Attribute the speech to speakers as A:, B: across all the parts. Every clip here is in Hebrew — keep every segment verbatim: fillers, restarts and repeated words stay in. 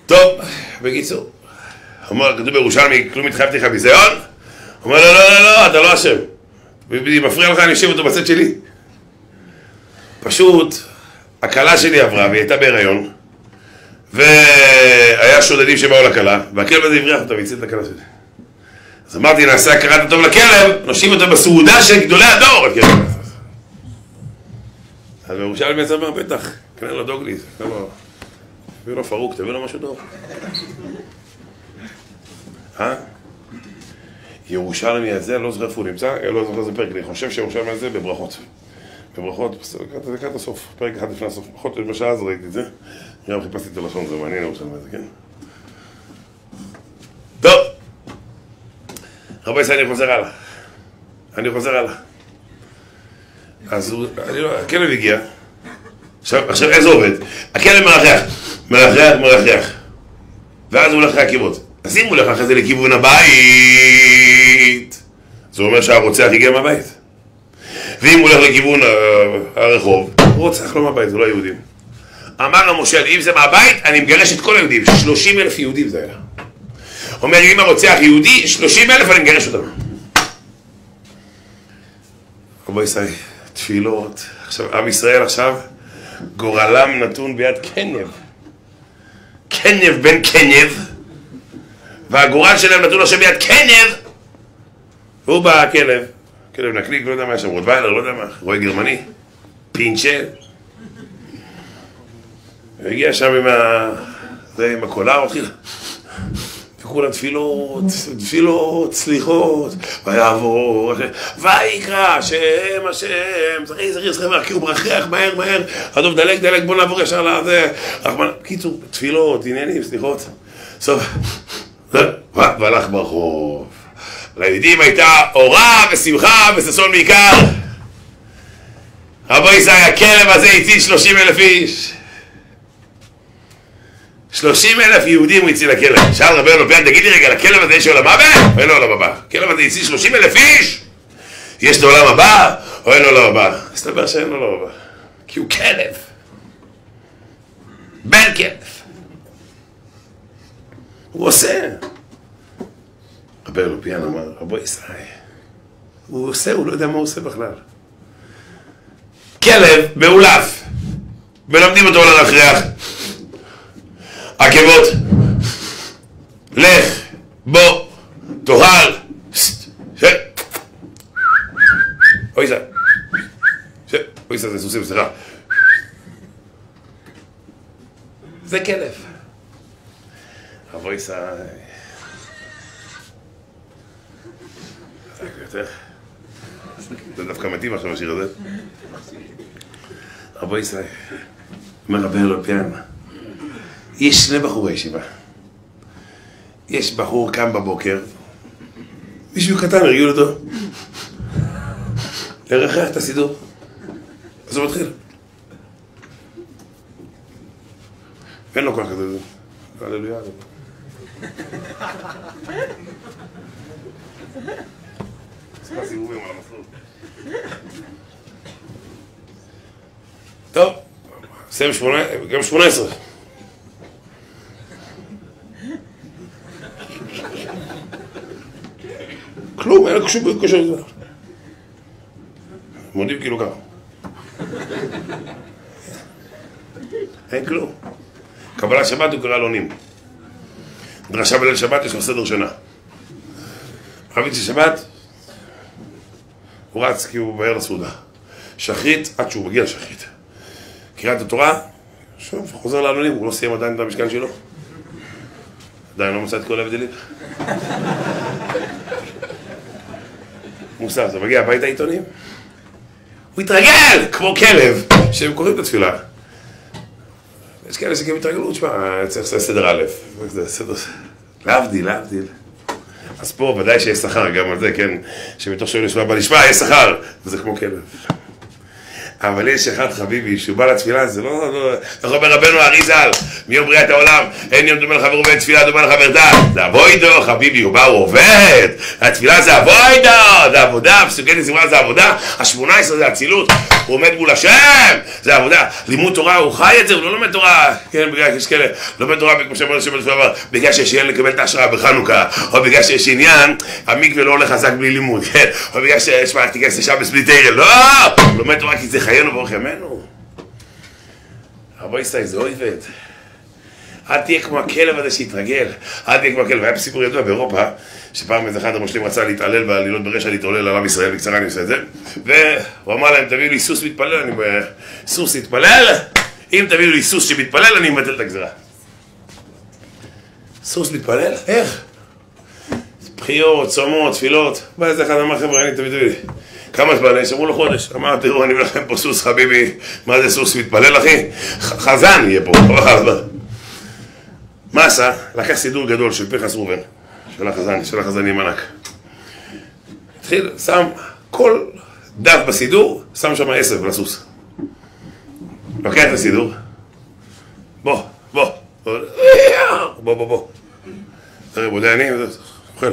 A: טוב, בקיצור, אומר, כתוב בירושלמי, כלום התחייבתי לך ביזיון? הוא אומר, לא, לא, לא, לא, אתה לא אשם. אם מפריע לך, אני אשב אותו בצד שלי. פשוט, הכלה שלי עברה, והיא הייתה בהיריון, והיה שודדים שבאו לכלה, והכלב הזה הבריח אותו והציל את הכלה שלי. אז אמרתי, נעשה הכרת הטוב לכלב, נושיב אותו בסעודה של גדולי הדור. אז בירושלמי יצא אומר, בטח, קנה לו דוגליס, תביא לו פרוק, תביא לו משהו טוב. אה? ירושלמי הזה, לא זוכר איפה הוא נמצא, לא זוכר איזה פרק, אני חושב שירושלמי הזה בברכות. בברכות, זה לקראת הסוף, פרק אחד לפני הסוף, פחות בשעה אז ראיתי את זה. גם חיפשתי את הלשון, זה מעניין ירושלמי הזה, כן? טוב! רבי ישראל, אני חוזר הלאה. אני חוזר הלאה. אז הכלב הגיע. עכשיו, איך זה עובד? הכלב מרחח, מרחח, מרחח. ואז הוא הולך להקיבות. אז אם הוא הולך אחרי זה לכיוון הבית, זה אומר שהרוצח הגיע מהבית. ואם הוא הולך לכיוון הרחוב, הוא רוצח לא מהבית, זה לא יהודים. אמר המושל, אם זה מהבית, אני מגרש את כל היהודים. שלושים אלף יהודים זה היה. אומר, אם הרוצח יהודי, שלושים אלף אני מגרש אותם. רבי ישראל, תפילות. עכשיו, עם ישראל עכשיו, גורלם נתון ביד קנב. קנב בן קנב. והגורל שלהם נתון עכשיו ביד קנב. והוא בא הכלב. כלב נקליק, לא יודע מה יש שם, רוטוויילר, לא יודע מה. רועי גרמני. פינצ'ל. והגיע שם עם ה... זה עם הקולר, התחיל. וכולם תפילות, תפילות, סליחות, ויעבור, ויקרא, השם, השם, זכי, זכי, זכי, כי הוא מרחח, מהר, מהר, הדוב, דלק, דלק, בוא נעבור ישר לזה, קיצור, תפילות, עניינים, סליחות, סוף, והלך ברחוב. ליהודים הייתה אורה ושמחה וששון בעיקר. רבי ישראל, הכלב הזה הציל שלושים אלף איש. שלושים אלף יהודים הוא הציל הכלב. שאל רבי אלופיין, תגיד לי רגע, לכלב הזה יש עולם הבא? או אין לו עולם הבא? הכלב הזה הציל שלושים אלף איש? יש לו עולם הבא? או אין לו עולם הבא? הסתבר שאין לו עולם הבא. כי הוא כלב. בן כלב. הוא עושה. רבי אלופיין אמר, רבי ישראל, הוא עושה, הוא לא יודע מה הוא עושה בכלל. כלב מעולף. מלמדים אותו על להכריח. עקבות, לך, בוא, תאכל, ש... אוי זה, ש... אוי זה, זה סוסים, סליחה. זה כלב. אבוי זה... זה דווקא מתאים עכשיו השיר הזה. אבוי זה... מרבה אלופיין. יש שני בחורי ישיבה. יש בחור קם בבוקר, מישהו קטן הרגיל אותו לרחח את הסידור. אז הוא מתחיל. אין לו כוח כזה. הללויה. עושה סיבובים על המסלול. טוב, סיים שמונה, גם שמונה עשרה. כלום, אין קשור בקשר לזה. מודים כאילו ככה. אין כלום. קבלת שבת הוא קרא לעונים. דרשה בליל שבת יש לו סדר שנה. רביץ של שבת, הוא רץ כי הוא בער לסעודה. שחרית עד שהוא מגיע לשחרית. קריאת התורה, שוב, חוזר לעלונים, הוא לא סיים עדיין את המשכן שלו. עדיין לא מצא את כל ההבדלים. מוסר, זה מגיע הביתה עיתונים. הוא התרגל, כמו כלב, שהם קוראים את התפילה. יש כאלה שגם התרגלו, תשמע, צריך לעשות סדר א', זה סדר... להבדיל, להבדיל. אז פה ודאי שיש שכר גם על זה, כן, שבתוך שהוא נשמע בנשמע, יש שכר, וזה כמו כלב. אבל יש אחד חביבי, שהוא בא לתפילה, זה לא... איך אומר רבנו האריז"ל, מיום בריאת העולם, אין יום דומה לחברו ואין תפילה דומה לחברתה. זה אבוידו, חביבי, הוא בא, הוא עובד. התפילה זה אבוידו, זה עבודה, פסוקי נזמרה זה עבודה, השמונה עשרה זה אצילות, הוא עומד מול השם, זה עבודה. לימוד תורה, הוא חי את זה, הוא לא לומד תורה, כן, בגלל יש כאלה, לומד תורה, כמו שאמר השם בתפילה, בגלל שיש עניין לקבל את ההשראה בחנוכה, או בגלל שיש עניין, המקווה לא הולך חזק בלי לימוד, כן, או בגלל שיש מה, תיכנס לשם בסבלי תרא, לא, לומד תורה כי זה חיינו ברוך ימינו. רבו ישראל, זה אויבד. אל תהיה כמו הכלב הזה שהתרגל, אל תהיה כמו הכלב. היה סיפור ידוע באירופה, שפעם איזה אחד המושלים רצה להתעלל בעלילות ברשע, להתעולל על עם ישראל, בקצרה אני עושה את זה, והוא אמר להם, תביאו לי סוס מתפלל, אני סוס התפלל, אם תביאו לי סוס שמתפלל, אני מבטל את הגזרה. סוס מתפלל? איך? בחיות, צומות, תפילות. בא איזה אחד אמר, חבר'ה, אני תביא תביא לי. כמה זמן? אמרו לו חודש. אמר, תראו, אני מביא לכם פה סוס, חביבי. מה זה סוס מתפלל, אחי? חזן יהיה פה. מה עשה? לקח סידור גדול של פנחס ראובן, של החזן, של החזנים ענק. התחיל, שם כל דף בסידור, שם שם עשב לסוס. לוקח את הסידור. בוא, בוא. בוא, בוא, בוא. תראה, בודה אני, אוכל.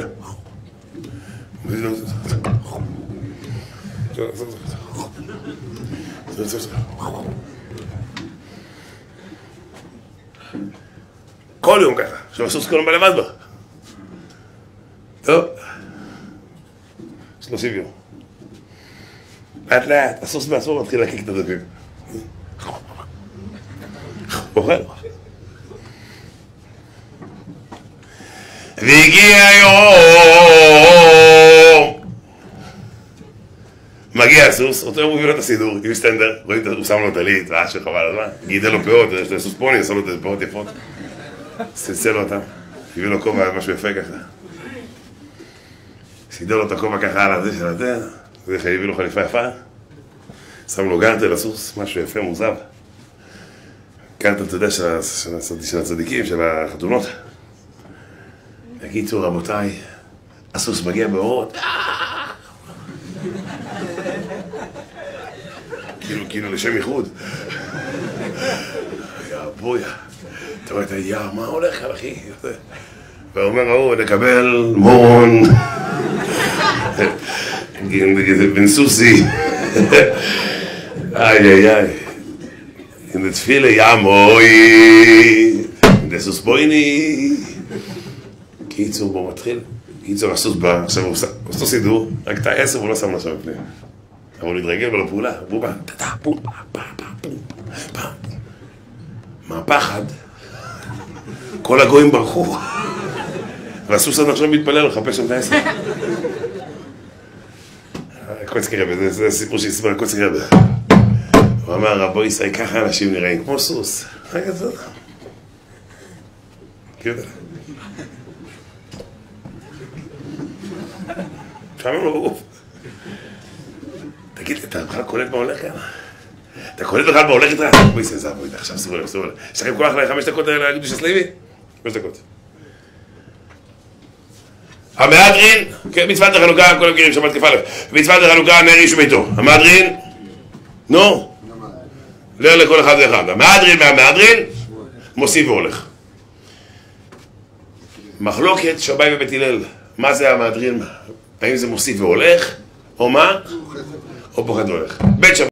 A: כל יום ככה, עכשיו הסוס כל יום בלבד בה. טוב. שלושים יום. לאט לאט, הסוס בעצמו מתחיל להקיק את הדגים. אוכל. והגיע היום. מגיע הסוס, אותו יום הוא הביא לו את הסידור, עם סטנדר, רואים, הוא שם לו את הליט, ועד שחבל הזמן, גידל לו פאות, יש לו סוס פוני, עשה לו את פאות יפות. סלסל לו אותם, הביא לו כובע, משהו יפה ככה. סידר לו את הכובע ככה על הזה של התן, זה הביא לו חליפה יפה. שם לו גרטל לסוס, משהו יפה, מוזב. גרטל, אתה יודע, של הצדיקים, של החתונות. בקיצור, רבותיי, הסוס מגיע באורות. כאילו, כאילו לשם ייחוד. יא בויה. אתה רואה את היער, מה הולך על אחי? ואומר ההוא, נקבל מורון. בן סוסי. איי איי איי. in the tefillah yamoi the סוס בויני. קיצור בו מתחיל, קיצור הסוס בא, עכשיו הוא עושה סידור, רק את העשר הוא לא שם לשם בפנים. אבל הוא התרגל לו לפעולה, הוא בא, טטה, פום, פם, פם, פם, פם. מהפחד, כל הגויים ברחו. והסוס עד עכשיו מתפלל לחפש שם את העשר. קוצקי רבי, זה סיפור שהסבר על קוצקי רבי. הוא אמר, רבו ישראל, ככה אנשים נראים, כמו סוס. רגע, זה אותם. כאילו. שמענו לו בגוף. תגיד, אתה בכלל קולט מה הולך כאן? אתה קולט בכלל מה הולך איתך? בואי סנזר, בואי, עכשיו סיבו לב, סיבו לב. יש לכם כוח לחמש דקות להקדוש הסלוי? חמש דקות. המהדרין, מצוות החנוכה, כל המכירים, שבת כ"א. מצוות החנוכה, נר איש וביתו. המהדרין, נו, נר לכל אחד ואחד. המהדרין והמהדרין, מוסיף והולך. מחלוקת שבי ובית הלל. מה זה המהדרין? האם זה מוסיף והולך, או מה? או פוחד והולך. בית שבת.